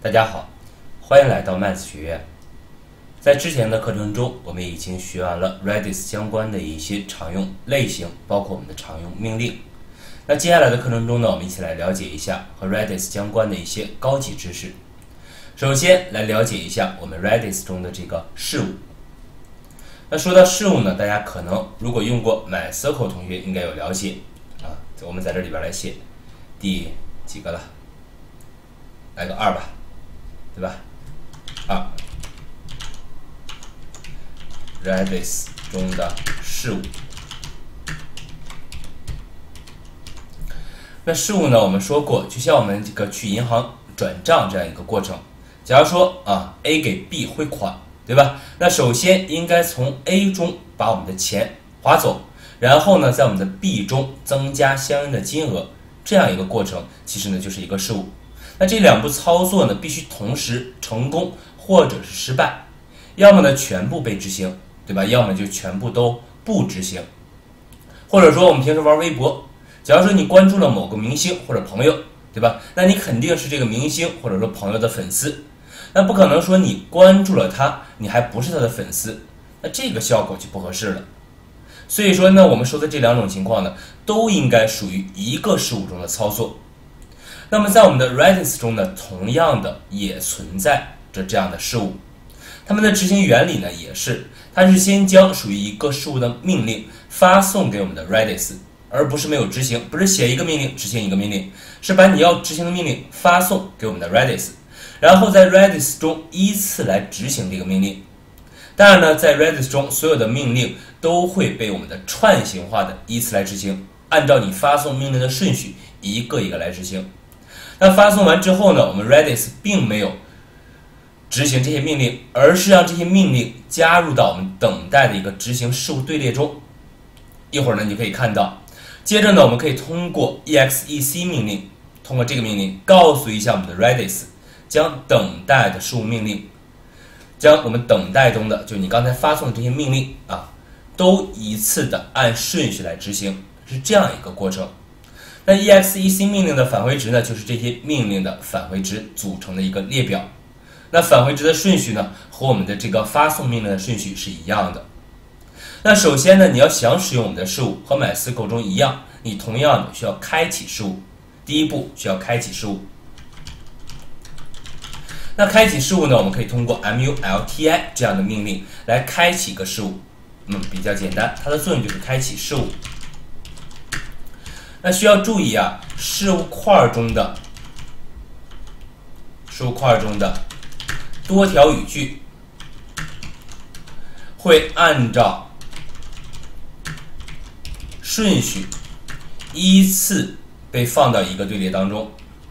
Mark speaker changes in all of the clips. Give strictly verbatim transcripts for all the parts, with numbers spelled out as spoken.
Speaker 1: 大家好，欢迎来到 Math 学院。在之前的课程中，我们已经学完了 Redis 相关的一些常用类型，包括我们的常用命令。那接下来的课程中呢，我们一起来了解一下和 Redis 相关的一些高级知识。首先来了解一下我们 Redis 中的这个事务。那说到事务呢，大家可能如果用过 MySQL 同学应该有了解啊。我们在这里边来写第几个了？来个二吧，对吧？二 Redis 中的事务。那事务呢，我们说过，就像我们这个去银行转账这样一个过程。假如说啊 A 给 B 汇款，对吧？那首先应该从 A 中把我们的钱划走，然后呢，在我们的 B 中增加相应的金额，这样一个过程，其实呢就是一个事务。那这两步操作呢，必须同时成功或者是失败，要么呢全部被执行，对吧？要么就全部都不执行。或者说我们平时玩微博，假如说你关注了某个明星或者朋友，对吧？那你肯定是这个明星或者说朋友的粉丝，那不可能说你关注了他，你还不是他的粉丝，那这个效果就不合适了。所以说呢，我们说的这两种情况呢，都应该属于一个事务中的操作。那么在我们的 Redis 中呢，同样的也存在着这样的事务，它们的执行原理呢也是，它是先将属于一个事务的命令发送给我们的 Redis， 而不是没有执行，不是写一个命令执行一个命令，是把你要执行的命令发送给我们的 Redis， 然后在 Redis 中依次来执行这个命令。当然呢，在 Redis 中所有的命令都会被我们的串行化的依次来执行，按照你发送命令的顺序一个一个来执行。那发送完之后呢，我们 Redis 并没有执行这些命令，而是让这些命令加入到我们等待的一个执行事务队列中。一会儿呢，你可以看到，接着呢，我们可以通过 exec 命令，通过这个命令告诉一下我们的 Redis， 将等待的事务命令，将我们等待中的，就你刚才发送的这些命令啊，都依次的按顺序来执行，是这样一个过程。那 exec 命令的返回值呢，就是这些命令的返回值组成的一个列表。那返回值的顺序呢，和我们的这个发送命令的顺序是一样的。那首先呢，你要想使用我们的事务，和 MySQL 中一样，你同样的需要开启事务。第一步需要开启事务。那开启事务呢，我们可以通过 multi 这样的命令来开启一个事务。嗯，比较简单，它的作用就是开启事务。那需要注意啊，事务块中的事务块中的多条语句会按照顺序依次被放到一个队列当中。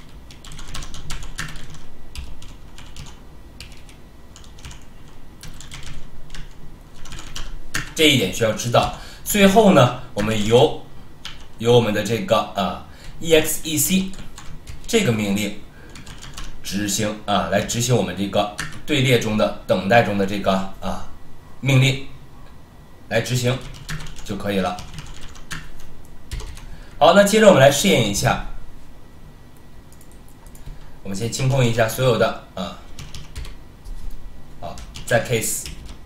Speaker 1: 这一点需要知道。最后呢，我们由由我们的这个啊 exec 这个命令执行啊，来执行我们这个队列中的等待中的这个啊命令，来执行就可以了。好，那接着我们来试验一下。我们先清空一下所有的啊，好，在 case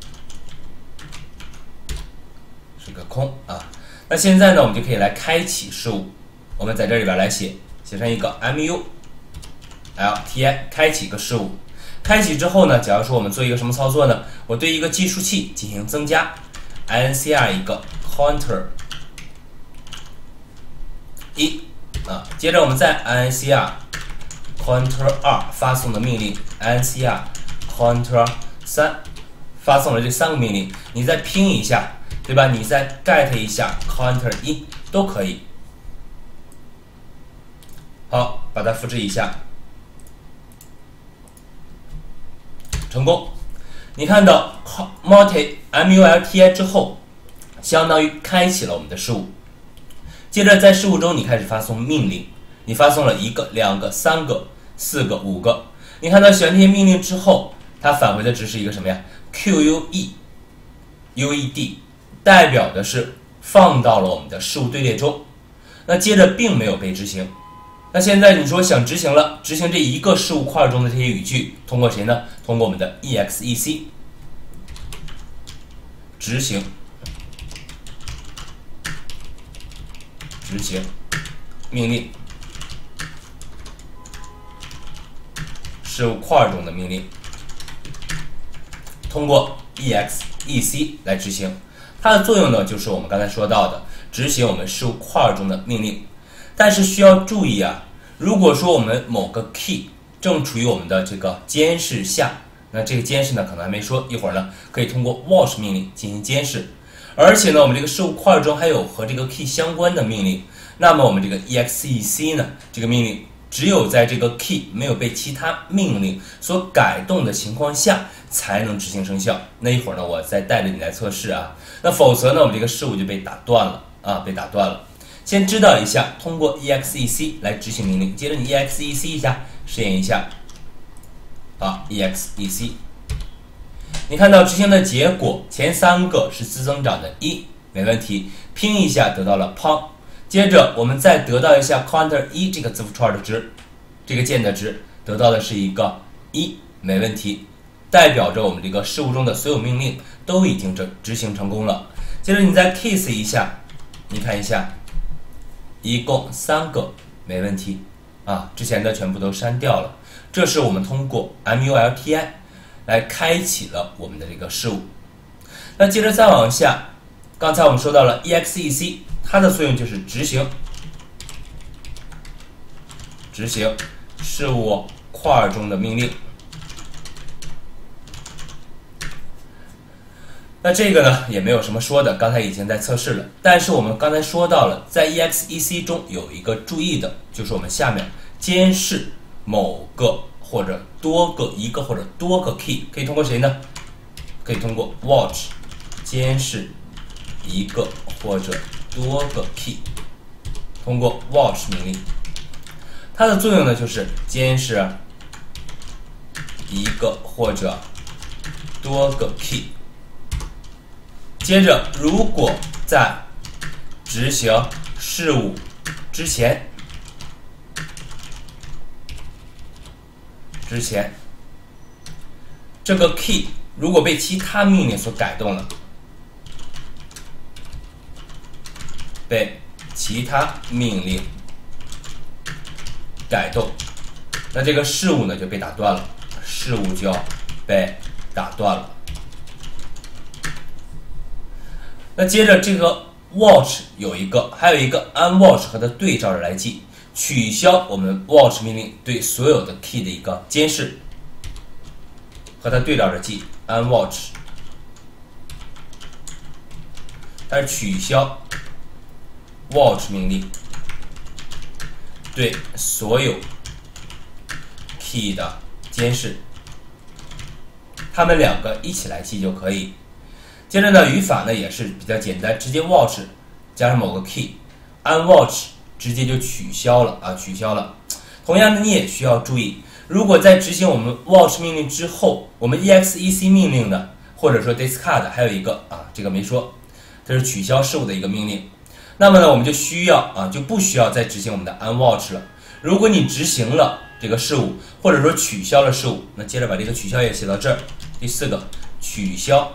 Speaker 1: 是个空啊。那现在呢，我们就可以来开启事务。我们在这里边来写，写上一个 multi 开启一个事务。开启之后呢，假如说我们做一个什么操作呢？我对一个计数器进行增加 incr 一个 counter 一啊，接着我们再 incr counter 二发送的命令 incr counter 三发送了这三个命令，你再拼一下，对吧？你再 get 一下 counter 一都可以。好，把它复制一下，成功。你看到 multi multi 之后，相当于开启了我们的事务。接着在事务中，你开始发送命令，你发送了一个、两个、三个、四个、五个。你看到写完这些命令之后，它返回的值是一个什么呀 ？queued ued 代表的是放到了我们的事务队列中。那接着并没有被执行， 那现在你说想执行了，执行这一个事务块中的这些语句，通过谁呢？通过我们的 exec 执行，执行命令，事务块中的命令，通过 exec 来执行。它的作用呢，就是我们刚才说到的，执行我们事务块中的命令。但是需要注意啊，如果说我们某个 key 正处于我们的这个监视下，那这个监视呢可能还没说，一会儿呢可以通过 watch 命令进行监视。而且呢，我们这个事务块中还有和这个 key 相关的命令，那么我们这个 exec 呢，这个命令只有在这个 key 没有被其他命令所改动的情况下才能执行生效。那一会儿呢，我再带着你来测试啊。那否则呢，我们这个事务就被打断了啊，被打断了。先知道一下，通过 exec 来执行命令，接着你 exec 一下，实验一下。啊 ，exec， 你看到执行的结果，前三个是自增长的一，没问题，拼一下得到了 pound， 接着我们再得到一下 counter 一这个字符串的值，这个键的值得到的是一个一，没问题，代表着我们这个事务中的所有命令都已经执执行成功了。接着你再 case 一下，你看一下。一共三个，没问题啊，之前的全部都删掉了。这是我们通过 multi 来开启了我们的这个事务。那接着再往下，刚才我们说到了 exec， 它的作用就是执行，执行事务块中的命令。那这个呢也没有什么说的，刚才已经在测试了。但是我们刚才说到了，在 exec 中有一个注意的，就是我们下面监视某个或者多个一个或者多个 key， 可以通过谁呢？可以通过 watch 监视一个或者多个 key， 通过 watch 命令，它的作用呢就是监视一个或者多个 key。接着，如果在执行事务之前，之前这个 key 如果被其他命令所改动了，被其他命令改动，那这个事务呢就被打断了，事务就要被打断了。那接着这个 watch 有一个，还有一个 unwatch 和它对照着来记，取消我们 watch 命令对所有的 key 的一个监视，和它对照着记 unwatch， 它是取消 watch 命令对所有 key 的监视，它们两个一起来记就可以。接着呢，语法呢也是比较简单，直接 watch 加上某个 key，unwatch 直接就取消了啊，取消了。同样的，你也需要注意，如果在执行我们 watch 命令之后，我们 exec 命令呢，或者说 discard 还有一个啊，这个没说，这是取消事务的一个命令。那么呢，我们就需要啊，就不需要再执行我们的 unwatch 了。如果你执行了这个事务，或者说取消了事务，那接着把这个取消也写到这儿。第四个，取消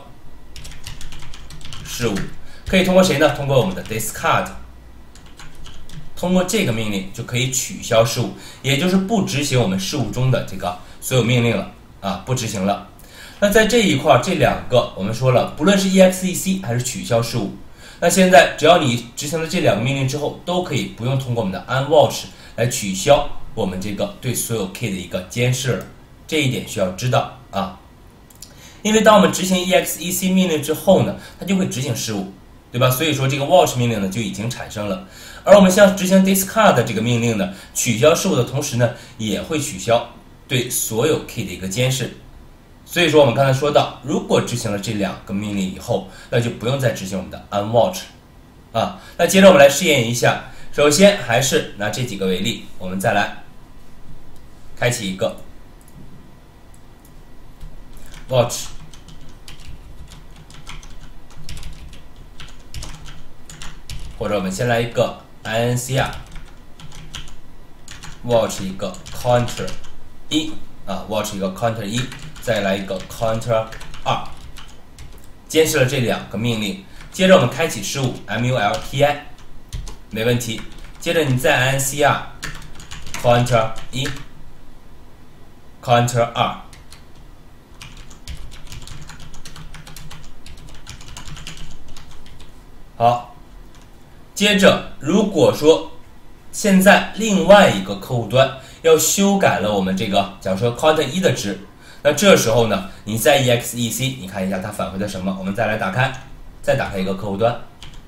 Speaker 1: 事务可以通过谁呢？通过我们的 discard， 通过这个命令就可以取消事务，也就是不执行我们事务中的这个所有命令了啊，不执行了。那在这一块，这两个我们说了，不论是 exec 还是取消事务，那现在只要你执行了这两个命令之后，都可以不用通过我们的 unwatch 来取消我们这个对所有 key 的一个监视了。这一点需要知道啊。因为当我们执行 exec 命令之后呢，它就会执行事务，对吧？所以说这个 watch 命令呢就已经产生了。而我们像执行 discard 这个命令呢，取消事务的同时呢，也会取消对所有 key 的一个监视。所以说我们刚才说到，如果执行了这两个命令以后，那就不用再执行我们的 unwatch 啊。那接着我们来试验一下，首先还是拿这几个为例，我们再来开启一个 watch， 或者我们先来一个 incr watch 一个 counter 一啊 watch 一个 counter 一，再来一个 counter 二，监视了这两个命令。接着我们开启事务 multi， 没问题。接着你再 incr counter 一 counter 二。好，接着如果说现在另外一个客户端要修改了我们这个，假如说 counter 一的值，那这时候呢，你在 exec， 你看一下它返回的什么？我们再来打开，再打开一个客户端，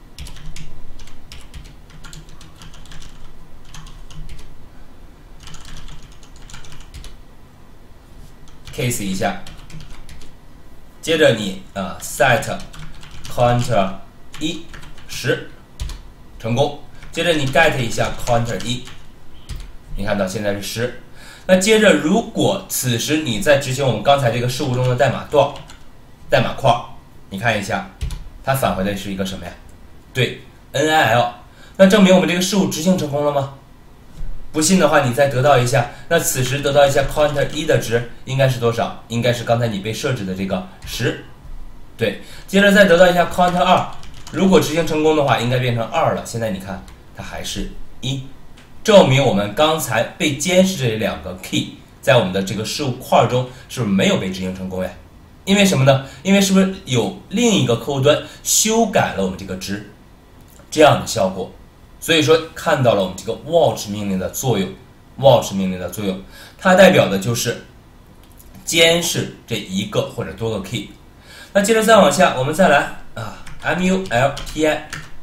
Speaker 1: case 一下，接着你啊 set counter 一十成功，接着你 get 一下 counter 一，你看到现在是十。那接着如果此时你在执行我们刚才这个事务中的代码段、代码块，你看一下，它返回的是一个什么呀？对 ，nil。那证明我们这个事务执行成功了吗？不信的话，你再得到一下，那此时得到一下 counter 一的值应该是多少？应该是刚才你被设置的这个十。对，接着再得到一下 counter 二，如果执行成功的话，应该变成二了。现在你看，它还是一，证明我们刚才被监视这两个 key 在我们的这个事务块中是不是没有被执行成功呀？因为什么呢？因为是不是有另一个客户端修改了我们这个值，这样的效果。所以说看到了我们这个 watch 命令的作用 ，watch 命令的作用，它代表的就是监视这一个或者多个 key。那接着再往下，我们再来啊 multi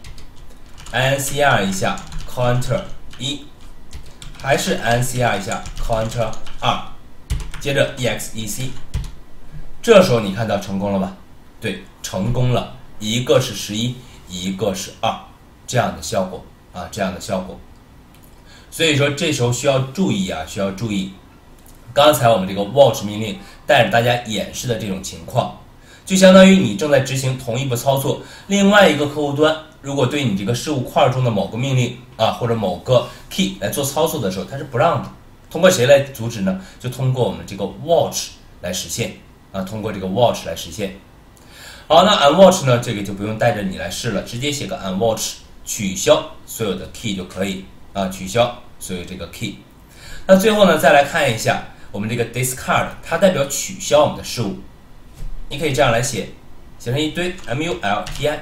Speaker 1: incr 一下 counter 一，还是 incr 一下 counter 二，接着 exec， 这时候你看到成功了吧？对，成功了，一个是十一，一个是二，这样的效果。啊，这样的效果，所以说这时候需要注意啊，需要注意，刚才我们这个 watch 命令带着大家演示的这种情况，就相当于你正在执行同一步操作，另外一个客户端如果对你这个事务块中的某个命令啊或者某个 key 来做操作的时候，它是不让的，通过谁来阻止呢？就通过我们这个 watch 来实现啊，通过这个 watch 来实现。好，那 unwatch 呢，这个就不用带着你来试了，直接写个 unwatch。取消所有的 key 就可以啊，取消所有这个 key。那最后呢，再来看一下我们这个 discard， 它代表取消我们的事物。你可以这样来写，写成一堆 multi。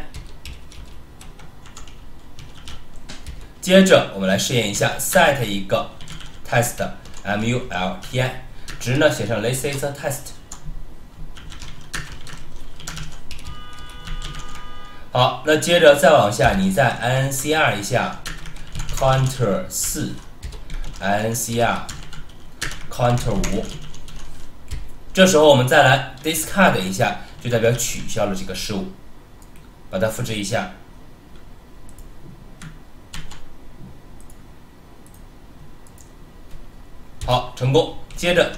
Speaker 1: 接着我们来试验一下 ，set 一个 test multi 值呢写成 this is a test。好，那接着再往下，你再 incr 一下 counter 四 ，incr counter 五，这时候我们再来 discard 一下，就代表取消了这个事物，把它复制一下。好，成功。接着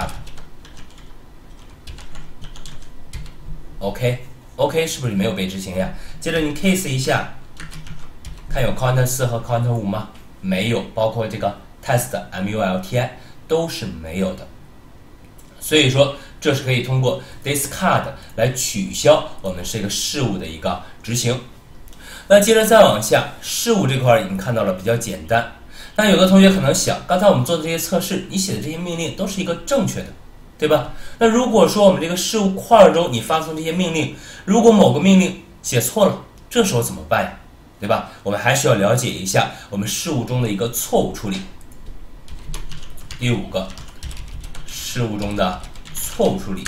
Speaker 1: discard。OK。OK 是不是没有被执行呀？接着你 case 一下，看有 counter 四和 counter 五吗？没有，包括这个 test multi 都是没有的。所以说，这是可以通过 discard 来取消我们这个事物的一个执行。那接着再往下，事物这块已经看到了比较简单。但有的同学可能想，刚才我们做的这些测试，你写的这些命令都是一个正确的。对吧？那如果说我们这个事务块中你发送这些命令，如果某个命令写错了，这时候怎么办呀？对吧？我们还是要了解一下我们事务中的一个错误处理。第五个，事务中的错误处理。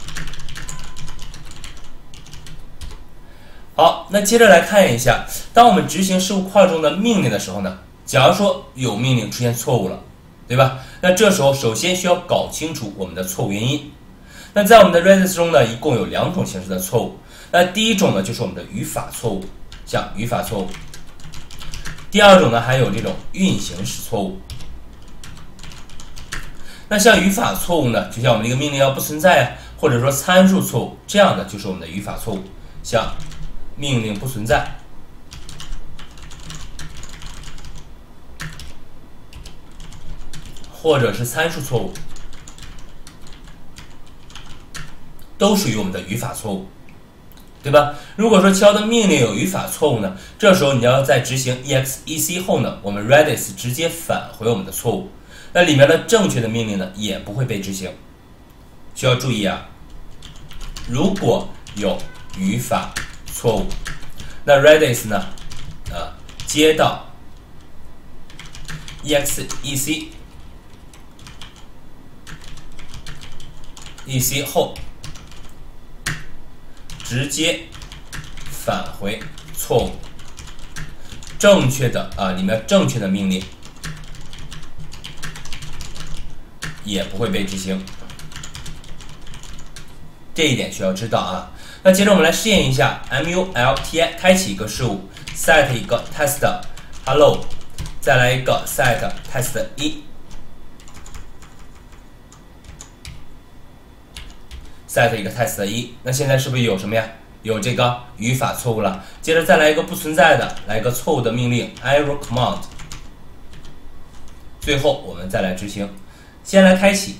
Speaker 1: 好，那接着来看一下，当我们执行事务块中的命令的时候呢，假如说有命令出现错误了，对吧？那这时候首先需要搞清楚我们的错误原因。那在我们的 Redis 中呢，一共有两种形式的错误。那第一种呢，就是我们的语法错误，像语法错误。第二种呢，还有这种运行时错误。那像语法错误呢，就像我们这个命令要不存在啊，或者说参数错误，这样的就是我们的语法错误，像命令不存在。 或者是参数错误，都属于我们的语法错误，对吧？如果说敲的命令有语法错误呢，这时候你要在执行 exec 后呢，我们 Redis 直接返回我们的错误，那里面的正确的命令呢也不会被执行。需要注意啊，如果有语法错误，那 Redis 呢，呃，接到 exec ec 后，直接返回错误，正确的啊，里面正确的命令也不会被执行，这一点需要知道啊。那接着我们来试验一下 multi 开启一个事务 set 一个 test hello， 再来一个 set test 一 set 一个 test 一，那现在是不是有什么呀？有这个语法错误了。接着再来一个不存在的，来一个错误的命令 error command， 最后我们再来执行。先来开启，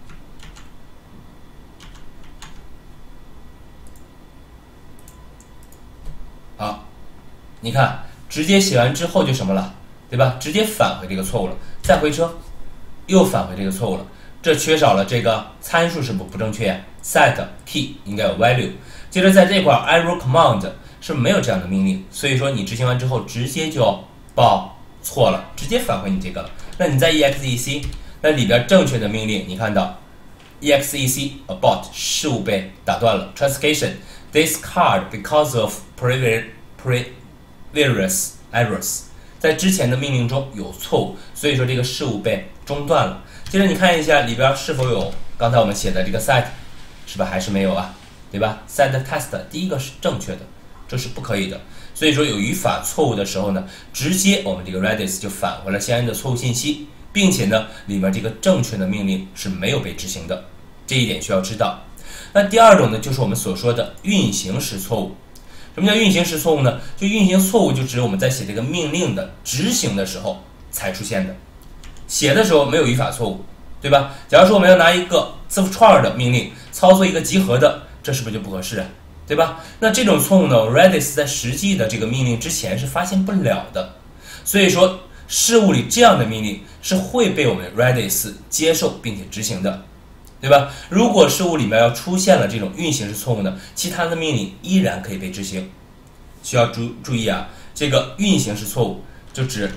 Speaker 1: 好，你看直接写完之后就什么了，对吧？直接返回这个错误了，再回车又返回这个错误了，这缺少了这个参数是不不正确呀 ？set key 应该有 value， 接着在这块 error command 是没有这样的命令，所以说你执行完之后直接就报错了，直接返回你这个了。那你在 exec 那里边正确的命令，你看到 exec abort 事务被打断了 ，translation this card because of previous previous errors， 在之前的命令中有错误，所以说这个事务被中断了。接着你看一下里边是否有刚才我们写的这个 set， 是吧？还是没有啊？对吧 ？set test 第一个是正确的，这是不可以的。所以说有语法错误的时候呢，直接我们这个 Redis 就返回了相应的错误信息，并且呢，里面这个正确的命令是没有被执行的，这一点需要知道。那第二种呢，就是我们所说的运行时错误。什么叫运行时错误呢？就运行错误就指我们在写这个命令的执行的时候才出现的，写的时候没有语法错误，对吧？假如说我们要拿一个字符串的命令操作一个集合的，这是不是就不合适啊？对吧？那这种错误呢 ，Redis 在实际的这个命令之前是发现不了的，所以说事务里这样的命令是会被我们 Redis 接受并且执行的，对吧？如果事务里面要出现了这种运行时错误呢，其他的命令依然可以被执行。需要注注意啊，这个运行时错误就指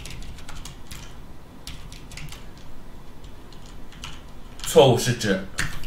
Speaker 1: 错误是指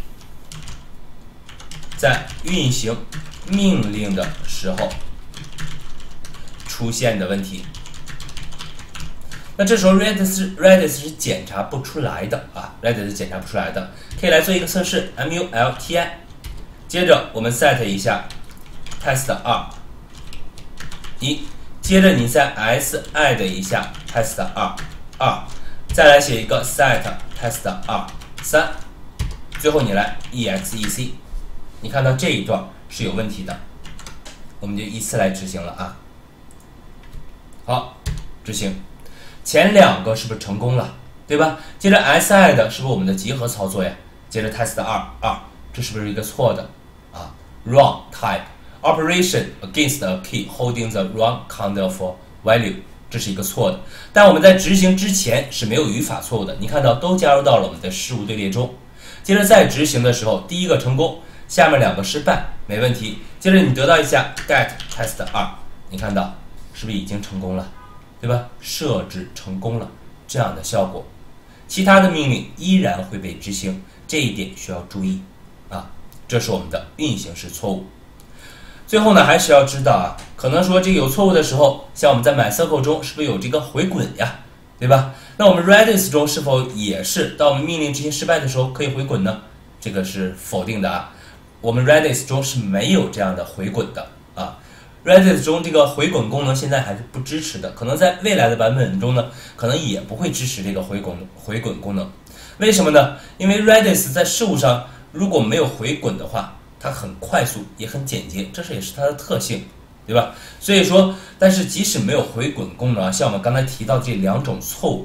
Speaker 1: 在运行命令的时候出现的问题。那这时候 Redis Redis 是检查不出来的啊 ，Redis 是检查不出来的，可以来做一个测试 multi， 接着我们 set 一下 test 二一，接着你再 s add 一下 test 二二，再来写一个 set test 二三，最后你来 exec， 你看到这一段是有问题的，我们就依次来执行了啊。好，执行。前两个是不是成功了，对吧？接着 s add 是不是我们的集合操作呀？接着 test 二二，这是不是一个错的啊 ？wrong type operation against a key holding the wrong kind of value， 这是一个错的。但我们在执行之前是没有语法错误的，你看到都加入到了我们的事务队列中。接着在执行的时候，第一个成功，下面两个失败，没问题。接着你得到一下 get test 二，你看到是不是已经成功了？对吧？设置成功了，这样的效果，其他的命令依然会被执行，这一点需要注意啊。这是我们的运行时错误。最后呢，还是要知道啊，可能说这个有错误的时候，像我们在 MySQL 中是不是有这个回滚呀？对吧？那我们 Redis 中是否也是当我们命令执行失败的时候可以回滚呢？这个是否定的啊。我们 Redis 中是没有这样的回滚的啊。Redis 中这个回滚功能现在还是不支持的，可能在未来的版本中呢，可能也不会支持这个回滚回滚功能。为什么呢？因为 Redis 在事务上如果没有回滚的话，它很快速也很简洁，这是也是它的特性，对吧？所以说，但是即使没有回滚功能，像我们刚才提到这两种错误，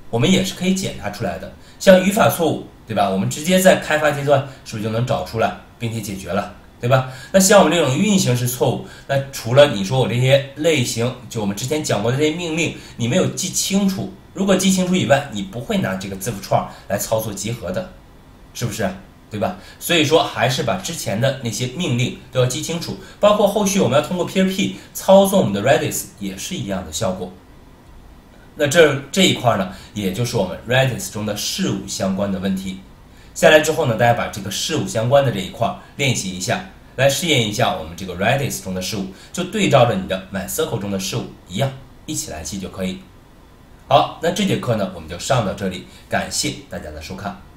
Speaker 1: 我们也是可以检查出来的。像语法错误，对吧？我们直接在开发阶段是不是就能找出来并且解决了，对吧？那像我们这种运行式错误，那除了你说我这些类型，就我们之前讲过的这些命令，你没有记清楚，如果记清楚以外，你不会拿这个字符串来操作集合的，是不是？对吧？所以说还是把之前的那些命令都要记清楚，包括后续我们要通过 P R P 操纵我们的 Redis 也是一样的效果。那这这一块呢，也就是我们 Redis 中的事务相关的问题。下来之后呢，大家把这个事务相关的这一块练习一下，来试验一下我们这个 Redis 中的事务，就对照着你的 MySQL 中的事务一样，一起来记就可以。好，那这节课呢，我们就上到这里，感谢大家的收看。